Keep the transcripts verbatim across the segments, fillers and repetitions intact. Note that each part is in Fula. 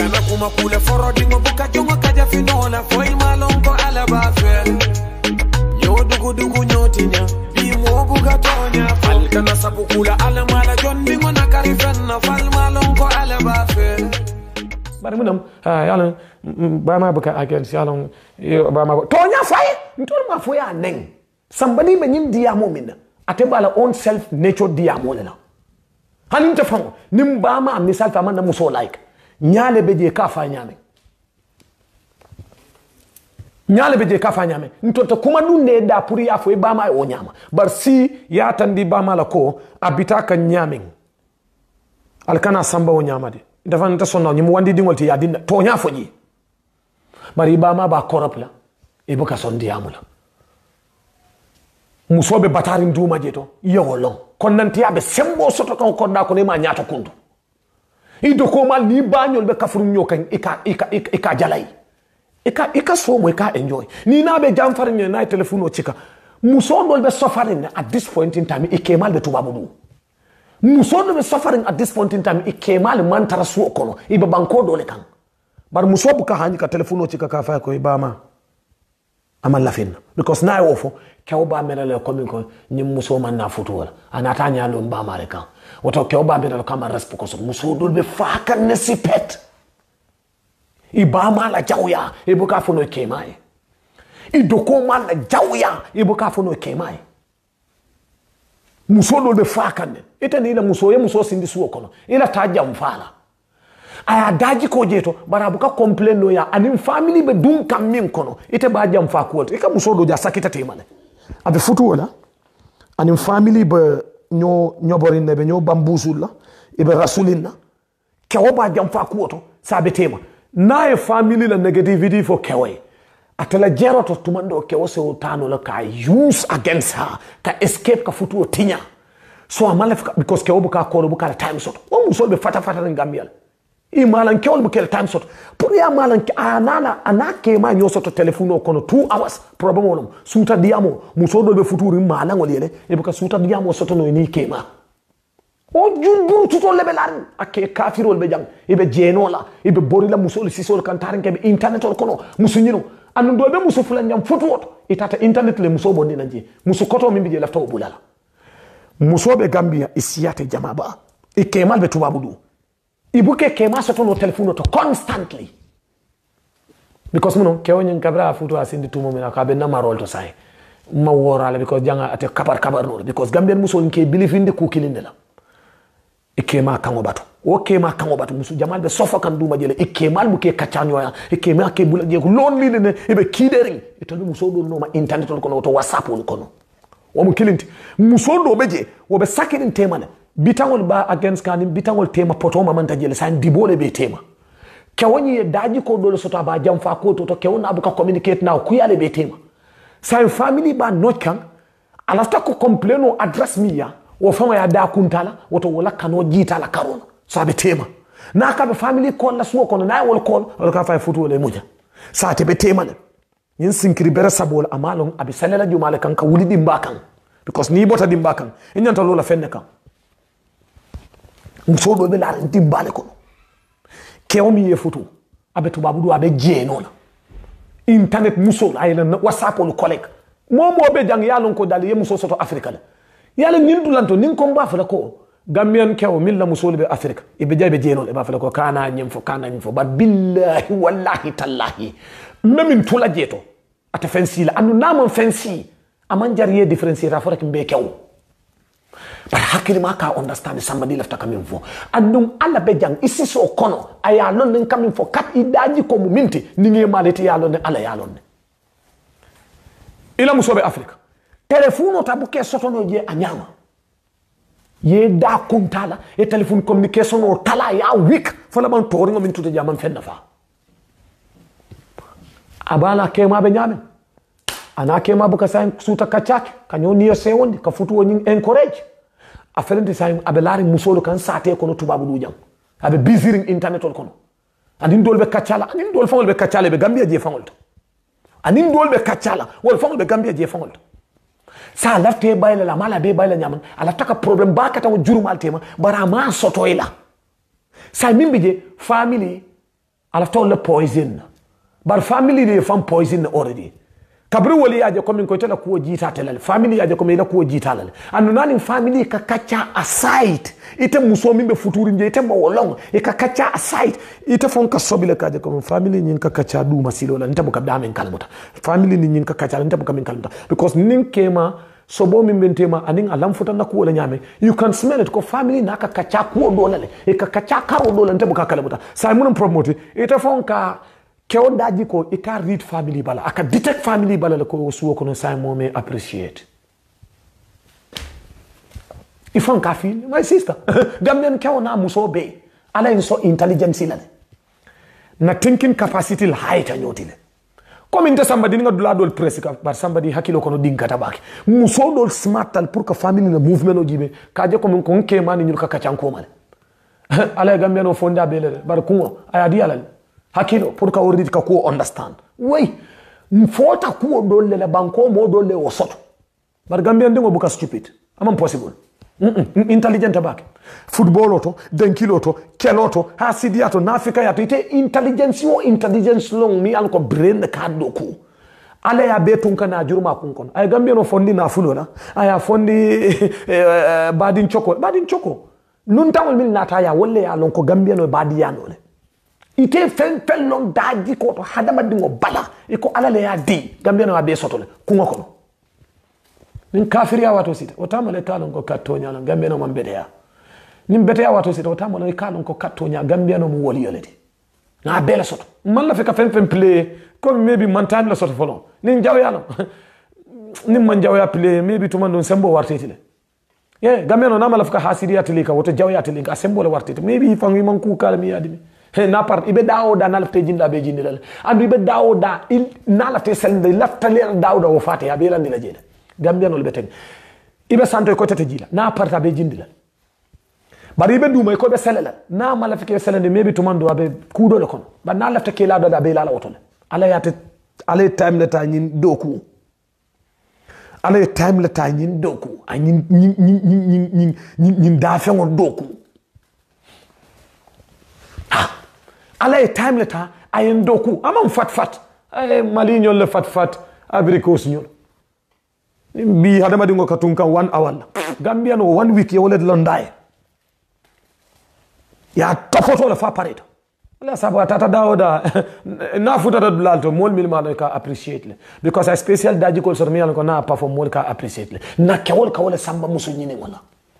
kana kuma kule forodi mo buka jongo kaja finola foi malongo alabafe yo dugu dugu nyotinya bi mo buka tonya fal kana sabukula alamala jondi ngona karifenna fal malongo alabafe bari munam yalla ba ma buka against yalla ba ma tonya fay ntol ma fo ya neng somebody be nyim diamo minna atebala own self nature diamo la hanin ta famo nim ba ma misal fa man na muso like nyale beje ka fa nyame nyale beje ka fa nyame ntonto kuma dunne da puri afo e ba ma o nyama bar si ya tandi ba ma la ko abita kan nyame alkana samba o nyama de dafa nta sonna nyum wandi dingol ti ya dinna to nya foji bari ba ma ba korop la e buka son diamula musobe batari nduma jeto yewolon kon nanti abe sembo soto kan ko da ko ne ma nyaata kundu ido ko mal ni bañol be kafuru nyokan ika ika ika jalay ika ika so mo ika enjoy ni na be jam farne na telephone o chika muso dol be suffering at this point in time ike mal be tubabu muso dol be suffering at this point in time ike mal man tarasu kono ibe banko dole kan bar muso bu ka hanji ka telephone o chika ka fa ko ibama amal lafin because na ofo kewba menale komin ko nyim muso man na futu wala anata nyalo mba mareka woto kewba menale kama respo ko so muso dul be faaka ne sipet ibama la jawya ibuka fono kemai idoko man la jawya ibuka fono kemai muso dul be faaka ne etani ila muso ye muso sindi suwo kono ila taja mfala aya daji ko jeto barabuka complain no ya anim family be dun kam min kono ite ba jam fa ko e ka muso do ja sakita temale abe futu wala anim family be nyo nyoborin ne be nyo bambusul ibe rasulina kewo ba jam fa ko to sabe tema na e family la negativity for kewe atela jero to tumando kewo se utano la ka use against her ka escape ka futu tinya so amala because kewo buka ko buka time shot o muso be fata fata ngamial i malan kewol bu kel time shot pour ya malan anana anake ma nyo soto telephone kono two hours problem wonum suta diamo muso do be futuri malan wol yele e buka suta diamo soto no ni kema o junburu tuto lebelan ake kafirol be jang e be jenola e be borila muso le sisol kan taranke be internet kono muso nyino anu do be muso fulan jam foto itata internet le muso bonni nanje muso koto mimbi je lafta bulala muso be gambia isiyate jamaba e kemal be tubabudu ibuke kema soto no telephone to constantly because muno kewonyin kabra futu asindi tumo mina ka be na marol to sai ma worala because janga ate kabar kabar no because gambian muso nke believe inde ku kilinde la ikema kango bato o kema kango bato musu jamal be sofa kan duma jele ikema bu ke kachanyo ya ikema ke bula je lonely ne ebe kidering ito muso do no ma internet ko to whatsapp ko no o mu kilinti muso do beje wo be sakirin temane bitangol ba against kanim bitangol tema poto mamanta jele san dibole be tema kewoni daji ko dole soto ba jam fa ko to to kewona abuka communicate now ku yale be tema san family ba not kan alasta ko complain o address me ya wo fama ya da kuntala woto wala kano jita la karona so be tema na ka be family call la suwo kono na wol call wala ka fa futu le muja sa te be tema ne yin sinkiri bere sabol amalon abi salela jumale kan ka wuli dimba kan because ni bota dimba kan inyanta lola fenne kan muso do be la dimbale ko kewo mi ye photo abe to babudu abe jeno la internet muso ay na whatsapp on collect momo be jang yalon ko dal ye muso soto afrika la yalla nin dulanto nin ko mba fala ko gambian kewo min la muso be afrika e be jabe jeno e ba fala ko kana nyem fo kana nyem fo ba billahi wallahi tallahi memin tula jeto ata fensi la anu namon fensi aman jariye difference ra fora kimbe kewo but hakili maka understand somebody left coming for andum alla bejang isi so kono aya lon nen coming for kat idaji ko muminti ninge maleti ya lon ala ya lon ila musobe afrika telefono tabuke soto no je anyama ye da kuntala e telephone communication o tala ya week fala ban tori ngam tuta jaman fenna fa abala kema be nyame ana kema buka sai suta kachak kanyo niyo sewondi ka futu woni encourage aferente sai abelari musolo kan sate kono tubabu du jam abe biziring internet kono andin dolbe kachala andin dol fangol be kachala be gambia je fangol andin dolbe kachala wol fangol be gambia je fangol sa lafte bayla la mala be bayla nyaman ala taka problem ba kata juruma tema bara ma soto ila sa mimbe je family ala tolle poison bar family de fam poison already kabri wali aje ko min ko tela ko jita telal family aje ko ila ko jita lal anu nani family ka kacha aside ite muso min be futuri nje ite mo wolong e ka kacha aside ite fon ka sobile kaje ko family nyin ka kacha du masilo la ntabu ka damen kalmuta family ni nyin ka kacha ntabu ka min kalmuta because nin kema sobo min bentema anin alam futa na ko wala nyame you can smell it ko family na ka kacha ko do lale e ka kacha karo do la ntabu ka kalmuta sai mun promote ite fon ka kewo daji ko i ka read family bala aka detect family bala la ko suwo kono sai mo me appreciate ifan ka feel my sister gamben kewo na muso be ala in so intelligence la na thinking capacity la high ta nyotile comme inte somebody nga dula dol press ka bar somebody hakilo kono dinga tabaki muso dol smart tal pour que family na movement o jibe ka je ko mon ko ke mani nyul ka kachanko male ala gamben o fonda bele bar ko aya di ala hakilo pour ka ordi ka ko understand way mfota ko dolle la banko mo dolle o soto bar gambia ndingo buka stupid am possible mm -mm. intelligent back football auto denkilo to keloto hasidiato nafika ya ite intelligence o intelligence long mi an ko brain ka do ko ala ya betun kana jurma kun kon ay gambia no fondi na fulola aya fondi badin choko badin choko nun tawol min nata ya wolle ya lon ko gambia no badi ya no le ite fen fen long daji ko to hadama dingo bala iko alale ya di gambia no abe sotole kungo kono nin kafiri ya wato sita otamale kalon ko kattonya no gambia no mambede ya nin bete ya wato sita otamale kalon ko kattonya gambia no mu woli yolede na bela soto man la feka fen fen play comme maybe man time la soto folon nin jaw ya no nin man jaw ya play maybe to man don sembo wartetile yeah gambia no na mala feka hasiriya tilika woto jaw ya tilika sembo la wartete maybe fangi man ku kala mi yadimi he na part ibe dawoda na lafte jinda be jindilal andu ibe dawoda il na lafte selde lafta le dawoda wo fate ya be lan dila jeda gambia no lebeten ibe santo ko tete jila na parta be jindilal bari ibe duma ko be selala na mala fike selande mebi to mando abe kudo le kono ba na lafte ke la do da be la la wotole ala yate ala time le ta nyin doku ala time le ta nyin doku anyin nyin nyin nyin nyin nyin da fe ngon doku ala e time leta ayen doku amam fat fat ay maliñol le fat fat abricos ñol bi hadama dingo katunka one hour gambia no one week yole londay ya topoto le fa pareto la sabo tata daoda na futa da lalto mol mil ma ka appreciate le because a special daji ko sor mi ko na perform mol ka appreciate le na kawol kawol samba musu ñini wala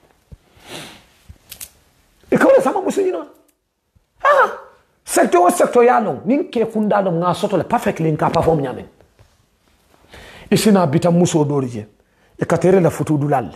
e kawol samba musu ñino ah secteur secteur yalo nin ke kundalo nga soto le perfectly nka perform nyamen isina bita muso dorije e katere la futu dulalle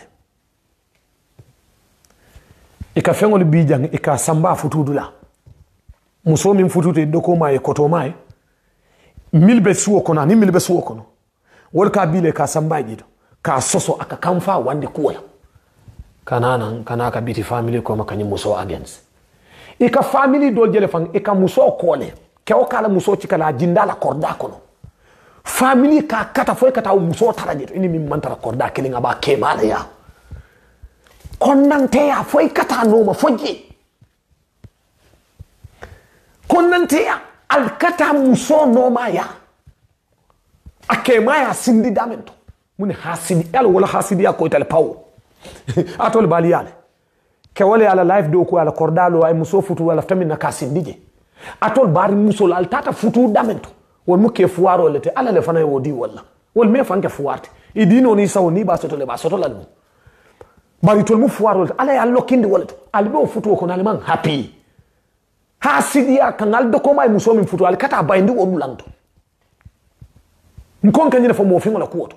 e ka fengol bijang e ka samba futu dula muso min futu te doko mai koto mai milbe suwo kono ni milbe suwo kono wol ka bile ka samba gido ka soso aka kamfa wande kuwala kanana kana ka biti family ko makanyi muso against ika family dol jele fang ika muso kole ke o kala muso cikala jindala korda kono family ka kata foi kata muso taraje ini mi mantara korda kelinga ba ke mala ya konnante ya foi kata no ma foji konnante ya al kata muso no ma ya ake ma ya sindi damento mun hasidi al wala hasidi ya ko tale pawo atol baliyale ke wale ala life do ko ala kordalo ay muso futu wala tamina kasindije atol bari muso al tata futu damento wol muke fuwaro lete ala le fana wodi wala wol me fanke fuwarte idino ni saw ni ba soto le ba soto la no bari tol mu fuwaro ala ya lokindi wala al be futu ko na man happy hasidia kanal do ko may muso min futu al kata bayndi o mulanto nkon kanyine fo mo fi ngola kuoto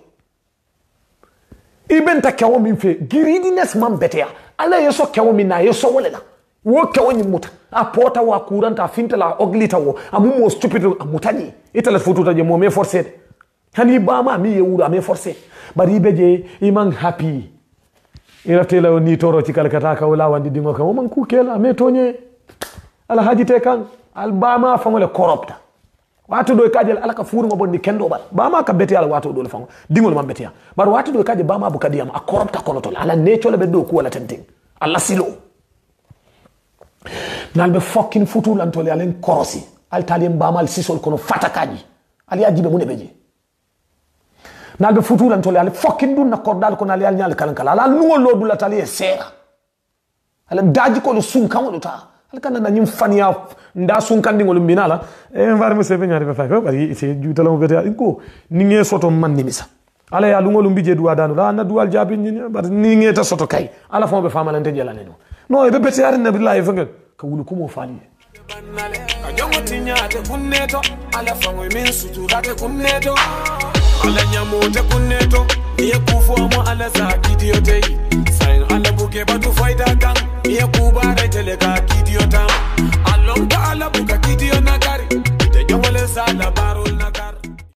ibenta kawo min fe greediness man betea ala yeso kawo min na yeso wala wo kawo ni muta apota wa kuranta finta la oglita wo amu mo stupid amutani itala futu ta je mo me forcer hani ba ma mi yewura me forcer bari beje iman happy ira tela ni toro ci kalkata ka wala wandi dingo ka man ku kela me tonye ala haji te kan al ba ma fangole corrupta watu do kajel alaka furu mo bondi kendo bal ba ma ka beti ala watu do le fango dingol man beti bar watu do kaje ba ma bu kadiyam a corrupta kono tol ala necho le be do ko wala tenting alla silo nalbe fucking futu lan tol alen korosi al talien bamal sisol kono fatakaji ali ajibe mun beje nalbe futulan tole al fucking dun na kordal kono ali al nyal kalan kala ala nuwo lodu la tali sera ala daji ko lu sunkan wolu ta al kana na nyim fania nda sunkan dingol minala e var mo sebe nyaade fa ko bari se jutalo bete ko ni nge soto man ni misa ala ya lu ngolum bije duwa danu la na duwal jabi ni bar ni nge ta soto kay ala fo be famalante jelane no no e be bete yar na billahi fa ka wulu ko mo fali ala fango min suturate kunneto ala nyamote kunneto ye kufo mo ala za kidiote sain ala buke batu faida kan ye kubare telega kidiota